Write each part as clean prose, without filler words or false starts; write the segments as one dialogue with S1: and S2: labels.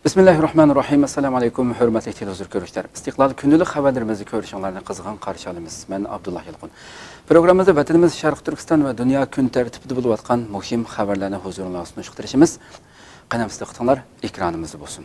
S1: Bismillahirrahmanirrahim. Assalamu alaykum, hurmatli televizor ko'ruvchilar. Istiqlol kundalik xabarlarimizni ko'rishinglarni qizg'in qarshi olamiz. Men Abdullah Yilqin. Programmamizda vatanimiz Sharq Turkiston va dunyo kun tartibida bo'lib o'tgan muhim xabarlarni huzuringizga sunishtirishimiz. Qanamizda qitinglar, ekranimizda bo'lsin.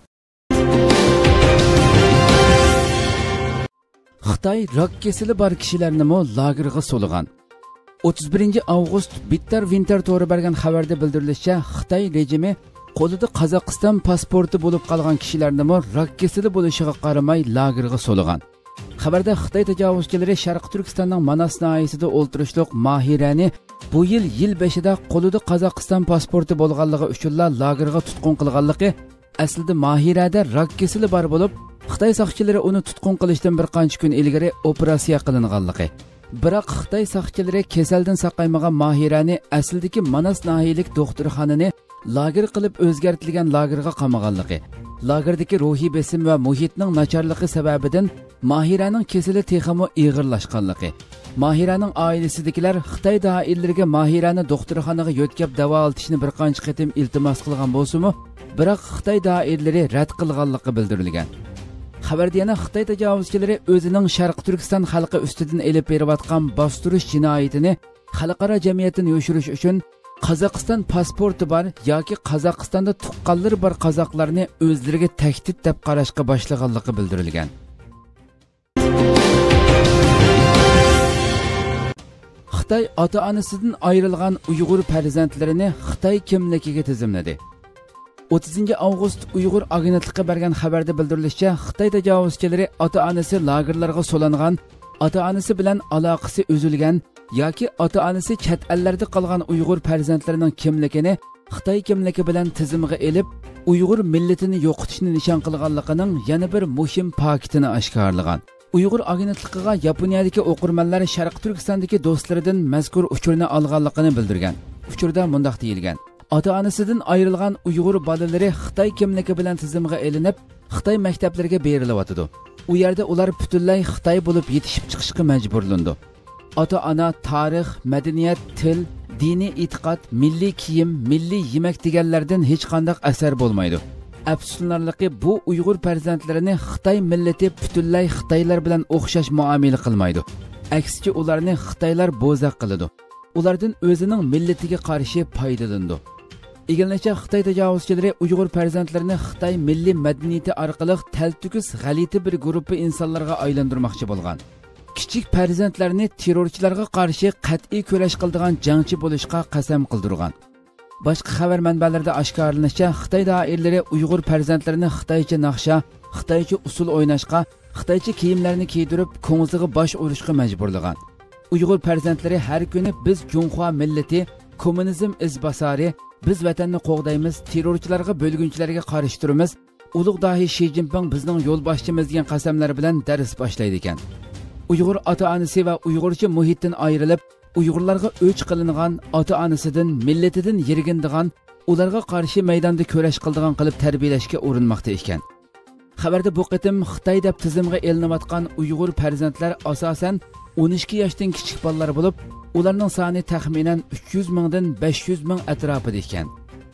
S1: Xitoy rak kesili bor kishilarni lagerga so'ligan. 31-avgust Bitter Winter to'g'ri bergan xabarda bildirilishicha, Xitoy rejimi qo'lida Qozog'iston pasporti bo'lib qolgan kishilarni rak kesili bo'lishiga qaramay lagerga so'ligan. Xabarda Xitoy tajovuzchilari Sharq Turkistonning Manas noyasida o'ltirishliq Mahirani bu yil 5-da qo'lida Qozog'iston pasporti bo'lganligi uchun lagerga tutqun qilganligi, aslida Mahirada rak kesili bor bo'lib, Xitoy soqchilari uni tutqun qilishdan bir qancha kun ilgari operatsiya qilinganligi. Biroq Xitoy soqchilari kasaldan saqaymagan Mahirani aslidagi Manas noyalik doktorxonani lager qilib o'zgartirilgan lagerga qamaganligi, lagerdagi ruhiy besim va muhitning nacharligi sababidan Mahiraning kesili texmo ig'irlashganligi. Mahiraning oilasidagilar Xitoy doiralariga Mahirani doktorxonaga yo'tkab davolatishni bir qancha qatim iltimos qilgan bo'lsa-mu, biroq Xitoy doiralari rad qilganligi bildirilgan. Xabarda yana Xitoy tajovuzchilari o'zining Sharq Turkiston xalqi ustidan elib berayotgan bostirish jinoyatini xalqaro jamiyatdan yo'shirish uchun Qozog'iston pasporti bor yoki Qozog'istonda tuqqanlari bor qozoqlarni o'zlariga tahdid deb qarashga boshlaganligi bildirilgan. Xitoy ota-onasidan ayrilgan Uyg'ur farzandlarini Xitoy kimligiga tizimladi. 30-avgust Uyg'ur agentligi bergan xabarda bildirilishicha, Xitoy tajovuzchilari ota-onasi lagerlarga so'langan, ota-onasi bilan aloqasi uzilgan yoki ota-onasi chet ellarda qolgan Uyg'ur farzandlarining kimligini Xitoy kimligi bilan tizimga elib, Uyg'ur millatini yo'qotishni nishon qilganligining yana bir muhim faktini oshkorlagan. Uyg'ur agentligiga Yaponiyadagi o'qirmanlar Sharq Turkistondagi do'stlaridan mazkur uchurni olganligini bildirgan. Uchurda mundaq deyilgan: ota-onasidan ayrilgan Uyg'ur bolalari Xitoy kimligi bilan tizimga elinib, Xitoy maktablariga berilyotdi. U yerda ular butunlay Xitoy bo'lib yetishib chiqishga majburlandi. Ota-ona tarix, madaniyat, til, diniy e'tiqod, milliy kiyim, milliy yemak deganlardan hech qanday asar bo'lmaydi. Afsuslanarligi, bu Uyg'ur farzandlarini Xitoy millati butunlay Xitoylar bilan o'xshash muomala qilmaydi. Aksicha ularni Xitoylar bo'zaq qiladi. Ulardan o'zining millatiga qarshi foydalandi. Egilnicha Xitoy tajovuzchilari Uyg'ur farzandlarini Xitoy milliy madaniyati orqali taltukis g'alati bir guruhi insonlarga aylantirmoqchi bo'lgan. Kichik farzandlarni terrorchilarga qarshi qat'iy kurash qiladigan jangchi bo'lishga qasam qildirgan. Boshqa xabar manbalarida oshkorlanishicha, Xitoy doiralari Uyg'ur farzandlarini Xitoycha naqsha, Xitoycha usul o'ynashga, Xitoycha kiyimlarni kiydirib, ko'ngliga bosh urishga majburlagan. Uyg'ur farzandlari har kuni biz Junxo millati, kommunizm izbosari, biz vatanni qo'g'daymiz, terrorchilarga, bo'lgunchilarga qarshi turamiz, ulug' dahi Shi Jinping bizning yo'lboshchimiz degan qasamlar bilan dars boshlaydi ekan. Uyg'ur ota-onasi va Uyg'urcha muhitdan ayrilib, Uyg'urlarga o'ch qilingan, ota-onasidan, millatidan yirgindigan, ularga qarshi maydonda kurash qildigan qilib tarbiyalashga urinmoqda ekan. Xabarda bu qitim Xitoy deb tizimga elinayotgan Uyg'ur farzandlar asosan 12 yoshdan kichik bolalar bo'lib, ularning soni taxminan 300 mingdan 500 ming atrofida ekan.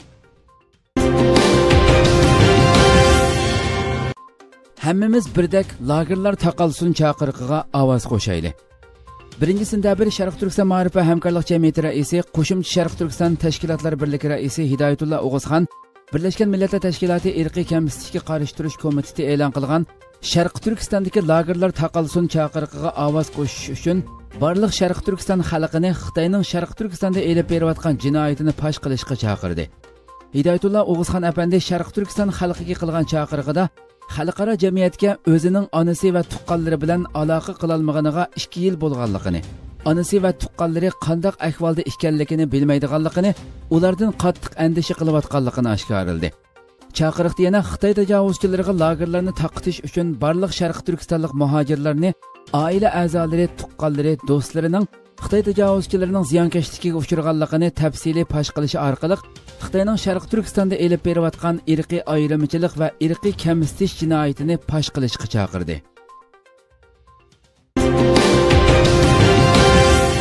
S1: Hammamiz birdek lagerlar taqalsin chaqiriqiga ovoz qo'shaylik. 1-sentabr Sharq Turkiston ma'rifat va hamkorlik jamiyati raisi, Qo'shimcha Sharq Turkiston tashkilotlar birligi raisi Hidoyatullo O'g'izxon Birlashgan Millatlar Tashkiloti irqiy kamsitishga qarshi turish komiteti e'lon qilgan Sharq Turkistondagi lagerlar taqalsin chaqiriqiga ovoz qo'shish uchun barliq Sharq Turkiston xalqini Xitoyning Sharq Turkistonda elib berayotgan jinoyatini fosh qilishga chaqirdi. Hidoyatullo O'g'izxon apandi Sharq Turkiston xalqiga qilgan chaqirig'ida xalqaro jamiyatga o'zining onasi va tuqqanlari bilan aloqa qila olmaganiga 2 yil bo'lganligini, onasi va tuqqanlari qanday ahvolda ekanligini bilmaydiganligini, ulardan qattiq andisha qilayotganligini oshkorladi. Chaqiriqda yana Xitoy tajovuzchilariga lagerlarni taqitish uchun barliq Sharq Turkistonlik muhojirlarni oila a'zolari, tuqqanlari, do'stlarining Xitoy tajovuzchilarining ziyonkashligiga uchraganligini tafsiliy fosh qilishi orqali Xitoyning Sharq Turkistonda elib berayotgan irqiy ayrimchilik va irqiy kamsitish jinoyatini fosh qilishga chaqirdi.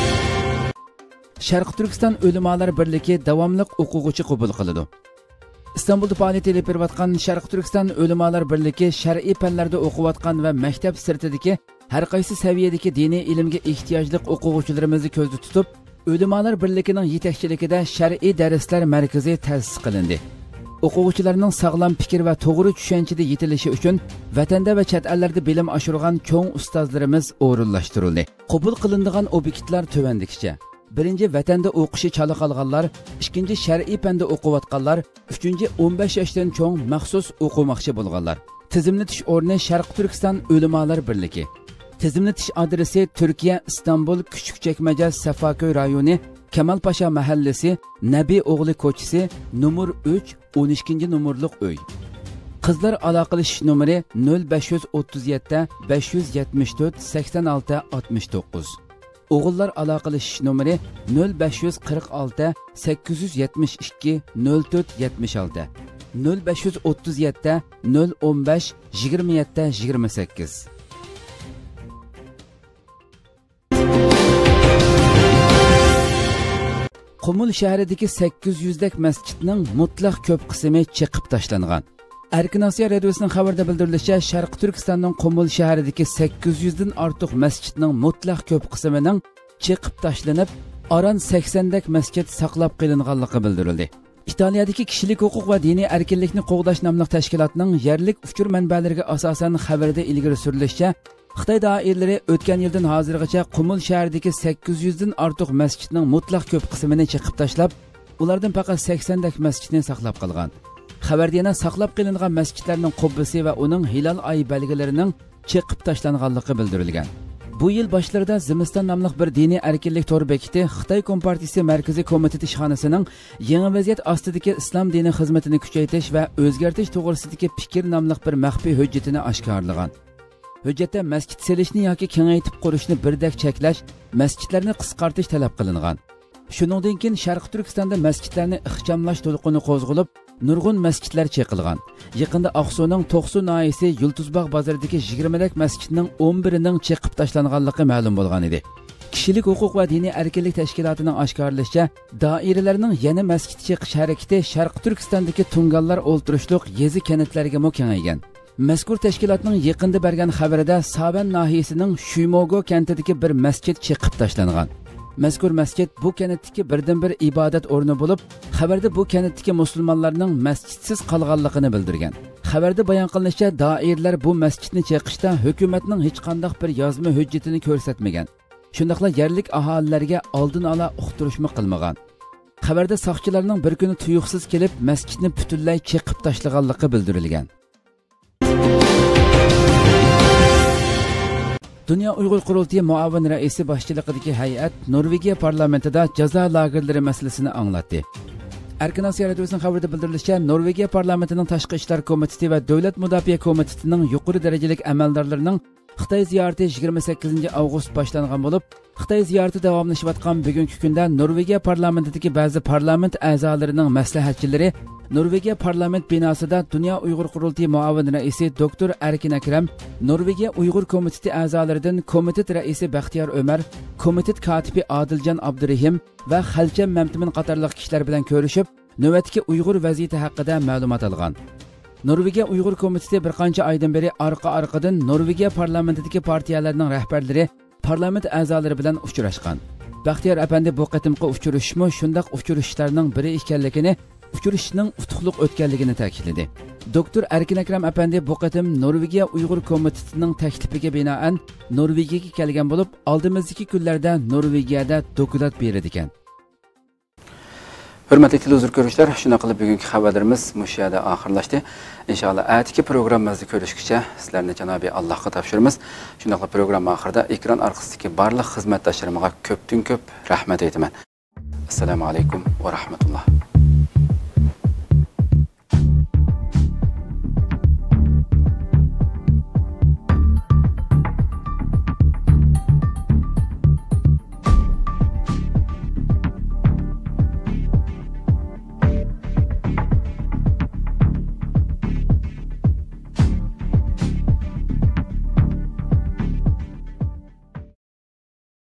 S1: Sharq Turkiston ulamolar birligi davomli o'quvchi qabul qiladi. İstanbulda faoliyat elib berayotgan Sharq Turkiston Ulamolar birligi shar'iy fanlarda o'qiyotgan va maktab sirtidagi har qaysi saviyadagi diniy ilmga ehtiyojli o'quvchilarimizni ko'zda tutib, Ulamolar birligining yetakchiligida shar'iy darslar markazi ta'sis qilindi. O'quvchilarning sog'lom fikr va to'g'ri tushunchada yetilishi uchun vatanda va chet ellarda bilim oshirgan cho'ng ustozlarimiz o'rinlashtirildi. Qabul qilinadigan obyektlar tuvandikicha: birinchi vatanda o'qishi chala qolganlar, ikkinchi shar'iy fanda o'qiyotganlar, uchinchi 15 yoshdan cho'ng maxsus o'qimoqchi bo'lganlar. Tizimlatish o'rni Sharq Turkiston Ulamolar birligi. Tizimlatish adresi Turkiya, Istanbul, Küçükçekmece, Safaköy rayoni, Kemalpaşa mahallesi, Nabi o'g'li ko'chasi, numar 3, 12 numurluq uy. Qizlar aloqalashish nomeri 0537 574 86 69. O'g'illar aloqalashish nomeri 0546 872 04 76. 0537 015 27 28. Qumul shahridagi 800 dak masjidning mutlaq ko'p qismi chiqib tashlangan. Erkin Osiyo radiosining xabarida bildirilishicha, Sharq Turkistonning Qumul shahridagi 800 dan ortiq masjidning mutlaq ko'p qismining chiqib tashlanib, aran 80 dak masjid saqlab qo'yilganligi bildirildi. Italiyadagi kishilik huquq va diniy erkinlikni qo'g'dash nomli tashkilotning yerlik uchur manbalariga asosan xabarda ilgari surilishicha, Xitoy doiralari o'tgan yildan hozirgacha Qumul shahridagi 800 dan ortiq masjidning mutlaq ko'p qismini chiqib tashlab, ulardan faqat 80 dak masjidni saqlab qolgan. Xabarda yana saqlab qolingan masjidlarning qubbasi va uning hilal oy belgilarining chiqib tashlanganligi bildirilgan. Bu yil boshlarida Zimiston nomli bir diniy erkinlik to'r bekiti Xitoy Kompartiyasi Markaziy komiteti ishxonasining yangi vaziyat ostidagi islom dini xizmatini kuchaytirish va o'zgartirish to'g'risidagi fikr nomli bir maxfiy hujjatini oshkorlagan. Hujjatda masjid selishni yoki kengaytib qurishni birdak cheklash, masjidlarni qisqartirish talab qilingan. Shuningdek, Sharq Turkistonda masjidlarni ixchamlash to'lqini qo'zg'alib, nurg'un masjidlar cheqilgan. Yaqinda Oqsuning To'qsu noyisi Yulduzbog' bozoridagi 20 dak masjidning 11ning cheqib tashlanganligi ma'lum bo'lgan edi. Kishilik huquq va diniy erkinlik tashkilotining oshkorlashicha, doiralarning yana masjid cheqish harakati Sharq Turkistondagi Tungallar o'ltirishliq yezi kanatlarga kengaygan. Mazkur tashkilotning yaqinda bergan xabarida Saban nahiyasining Shuymogo kentidagi bir masjid chiqib tashlangan. Mazkur masjid bu kentdagi birdan-bir ibodat o'rni bo'lib, xabarda bu kentdagi musulmonlarning masjidsiz qolganligini bildirgan. Xabarda bayon qilinishicha, doirlar bu masjidni chiqishda hukumatning hech qanday bir yozma hujjatini ko'rsatmagan. Shundaqla yerlik aholilarga oldin ola uqtirishmi qilmagan. Xabarda soqchilarning bir kuni tuyuqsiz kelib, masjidni butunlay chiqib tashlaganligi bildirilgan. Dünya Uyghur Qurultiyi muavin raisi boshchiligidagi hay'at Norvegiya parlamentida jazo lagerlari masalasini anglatdi. Erkin Osiyo radiosining xabarida bildirilishicha, Norvegiya parlamentining tashqi ishlar komiteti va davlat mudofaa komitetining yuqori darajalik amaldorlarining Xitoy ziyorati 28 avgust boshlangan bo'lib, Xitoy ziyorati davomlashayotgan bugungi kunda Norvegiya parlamentidagi ba'zi parlament a'zolarining maslahatchilari Norvegiya parlament binosida Dünya Uyghur Qurultiyi muavin raisi Dr. Erkin Akram, Norvegiya Uyghur komiteti a'zolaridan komitet raisi Baxtiyor Ömer, komitet katibi Adiljon Abdurahim va Xalcham Mamtimin qatorliq kishilar bilan ko'rishib, navbatdagi Uyg'ur vaziyati haqida ma'lumot olgan. Norvegiya Uyg'ur komiteti bir qancha oydan beri orqa-orqadan Norvegiya parlamentidagi partiyalarning rahbarlari, parlament a'zolari bilan uchrashgan. Baxtiyor apandi bu qatimqi uchrashishmi shundaq uchrashishlarning biri ekanligini, uchrashishning utuqliq o'tganligini ta'kidladi. Dr. Erkin Akram apandi bu qatim Norvegiya Uyg'ur komitetining taklifiga binoan Norvegiyaga kelgan bo'lib, oldimizdagi kunlarda Norvegiyada doklad beradi ekan. Hurmatli televizor ko'ruvchilar, shuna qilib bugungi xabarlarimiz mush yerda oxirlashdi. Inshaalloh atigi programmamizni ko'rishgacha sizlarni Janobi Allohga topshiramiz. Shuna qilib programma oxirida ekran orqasidagi barliq xizmatdoshlarimga ko'pdan ko'p rahmat aytaman. Assalomu alaykum va rahmatulloh.